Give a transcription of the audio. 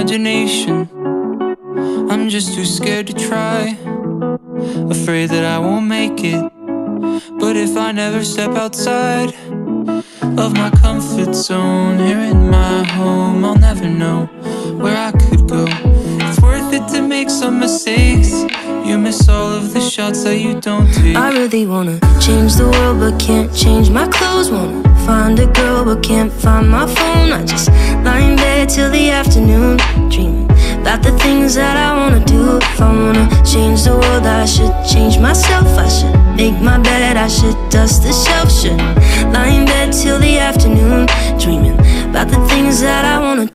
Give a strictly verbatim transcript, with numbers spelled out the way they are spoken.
imagination. I'm just too scared to try, afraid that I won't make it. But if I never step outside of my comfort zone, here in my home, I'll never know where I could go. It's worth it to make some mistakes. You miss all of the shots that you don't take. I really wanna change the world but can't change my clothes. Wanna find a girl but can't find my phone. I just lie in bed till the afternoon, dreaming about the things that I wanna do. If I wanna change the world, I should change myself. I should make my bed, I should dust the shelf. Shouldn't lie in bed till the afternoon, dreaming about the things that I wanna